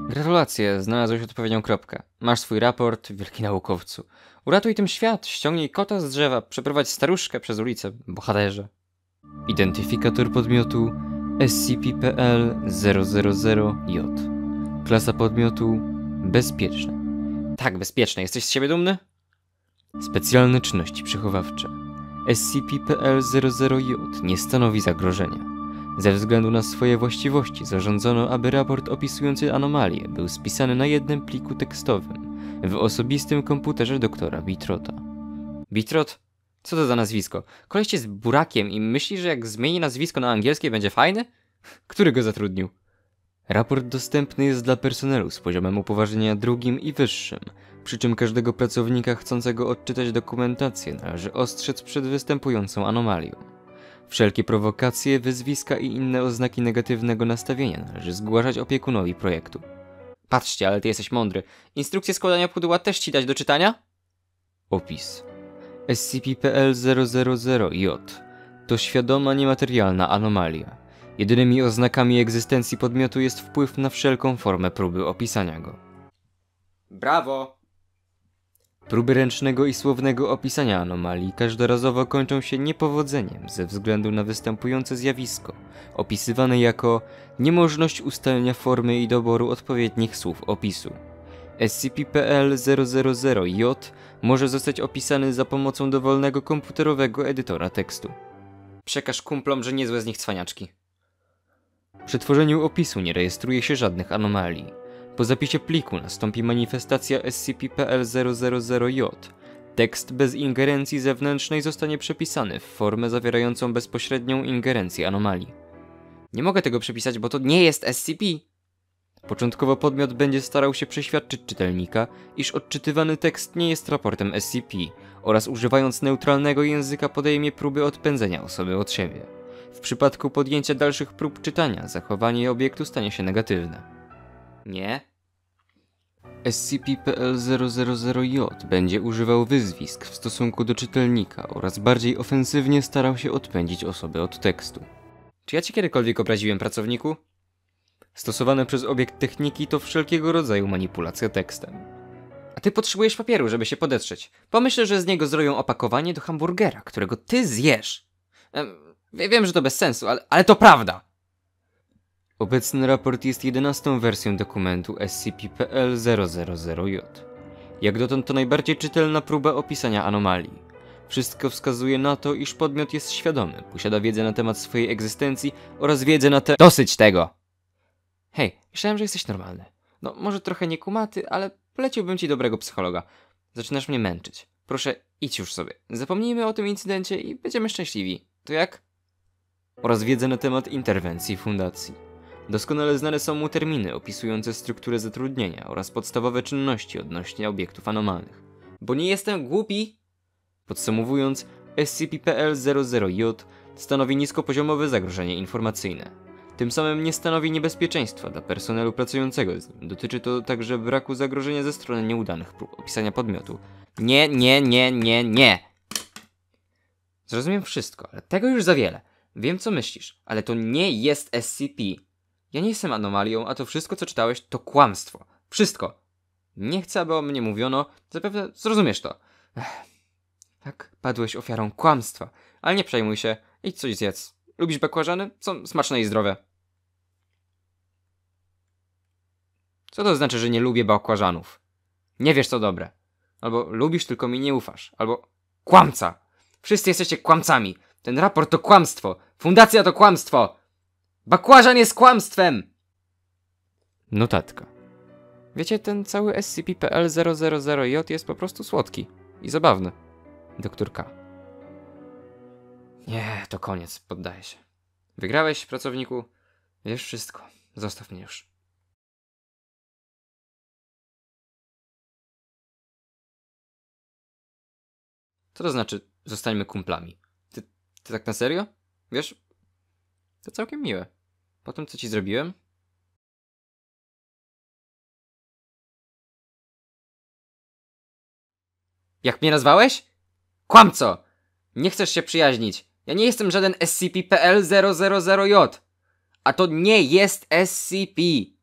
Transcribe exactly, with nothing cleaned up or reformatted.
Gratulacje, znalazłeś odpowiednią kropkę. Masz swój raport, wielki naukowcu. Uratuj tym świat, ściągnij kota z drzewa, przeprowadź staruszkę przez ulicę, bohaterze. Identyfikator podmiotu S C P P L zero zero zero J. Klasa podmiotu bezpieczna. Tak, bezpieczne. Jesteś z siebie dumny? Specjalne czynności przechowawcze. S C P P L zero zero J nie stanowi zagrożenia. Ze względu na swoje właściwości zarządzono, aby raport opisujący anomalię był spisany na jednym pliku tekstowym w osobistym komputerze doktora Bitrota. Bitrot? Co to za nazwisko? Koleś jest burakiem i myśli, że jak zmieni nazwisko na angielskie będzie fajny? Który go zatrudnił? Raport dostępny jest dla personelu z poziomem upoważnienia drugim i wyższym, przy czym każdego pracownika chcącego odczytać dokumentację należy ostrzec przed występującą anomalią. Wszelkie prowokacje, wyzwiska i inne oznaki negatywnego nastawienia należy zgłaszać opiekunowi projektu. Patrzcie, ale ty jesteś mądry. Instrukcję składania pudła też ci dać do czytania? Opis. S C P P L zero zero zero J to świadoma niematerialna anomalia. Jedynymi oznakami egzystencji podmiotu jest wpływ na wszelką formę próby opisania go. Brawo! Próby ręcznego i słownego opisania anomalii każdorazowo kończą się niepowodzeniem ze względu na występujące zjawisko, opisywane jako niemożność ustalenia formy i doboru odpowiednich słów opisu. S C P P L zero zero zero J może zostać opisany za pomocą dowolnego komputerowego edytora tekstu. Przekaż kumplom, że niezłe z nich cwaniaczki. Przy tworzeniu opisu nie rejestruje się żadnych anomalii. Po zapisie pliku nastąpi manifestacja S C P P L zero zero zero J. Tekst bez ingerencji zewnętrznej zostanie przepisany w formę zawierającą bezpośrednią ingerencję anomalii. Nie mogę tego przepisać, bo to nie jest S C P. Początkowo podmiot będzie starał się przeświadczyć czytelnika, iż odczytywany tekst nie jest raportem S C P oraz używając neutralnego języka podejmie próby odpędzenia osoby od siebie. W przypadku podjęcia dalszych prób czytania, zachowanie obiektu stanie się negatywne. Nie? S C P P L zero zero zero J będzie używał wyzwisk w stosunku do czytelnika oraz bardziej ofensywnie starał się odpędzić osobę od tekstu. Czy ja cię kiedykolwiek obraziłem, pracowniku? Stosowane przez obiekt techniki to wszelkiego rodzaju manipulacja tekstem. A ty potrzebujesz papieru, żeby się podetrzeć. Pomyśl, że z niego zrobią opakowanie do hamburgera, którego ty zjesz. Ehm, wiem, że to bez sensu, ale, ale to prawda! Obecny raport jest jedenastą wersją dokumentu S C P P L zero zero zero J. Jak dotąd to najbardziej czytelna próba opisania anomalii. Wszystko wskazuje na to, iż podmiot jest świadomy, posiada wiedzę na temat swojej egzystencji oraz wiedzę na te... Dosyć tego! Hej, myślałem, że jesteś normalny. No, może trochę niekumaty, ale poleciłbym ci dobrego psychologa. Zaczynasz mnie męczyć. Proszę, idź już sobie. Zapomnijmy o tym incydencie i będziemy szczęśliwi. To jak? Oraz wiedzę na temat interwencji fundacji. Doskonale znane są mu terminy opisujące strukturę zatrudnienia oraz podstawowe czynności odnośnie obiektów anomalnych. Bo nie jestem głupi! Podsumowując, S C P P L zero zero J stanowi niskopoziomowe zagrożenie informacyjne. Tym samym nie stanowi niebezpieczeństwa dla personelu pracującego z nim. Dotyczy to także braku zagrożenia ze strony nieudanych prób opisania podmiotu. Nie, nie, nie, nie, nie! Zrozumiem wszystko, ale tego już za wiele. Wiem, co myślisz, ale to nie jest S C P. Ja nie jestem anomalią, a to wszystko, co czytałeś, to kłamstwo. Wszystko. Nie chcę, aby o mnie mówiono. Zapewne zrozumiesz to. Ech. Tak, padłeś ofiarą kłamstwa. Ale nie przejmuj się. Idź coś zjedz. Lubisz bakłażany? Są smaczne i zdrowe. Co to znaczy, że nie lubię bakłażanów? Nie wiesz, co dobre. Albo lubisz, tylko mi nie ufasz. Albo kłamca. Wszyscy jesteście kłamcami. Ten raport to kłamstwo. Fundacja to kłamstwo. Bakłażan jest kłamstwem! Notatka. Wiecie, ten cały S C P P L zero zero zero J jest po prostu słodki i zabawny. Doktor K. Nie, to koniec, poddaję się. Wygrałeś, pracowniku. Wiesz wszystko. Zostaw mnie już. Co to znaczy, zostańmy kumplami? Ty, ty tak na serio? Wiesz, to całkiem miłe. Po tym, co ci zrobiłem? Jak mnie nazwałeś? Kłamco! Nie chcesz się przyjaźnić. Ja nie jestem żaden S C P P L zero zero zero J. A to nie jest S C P.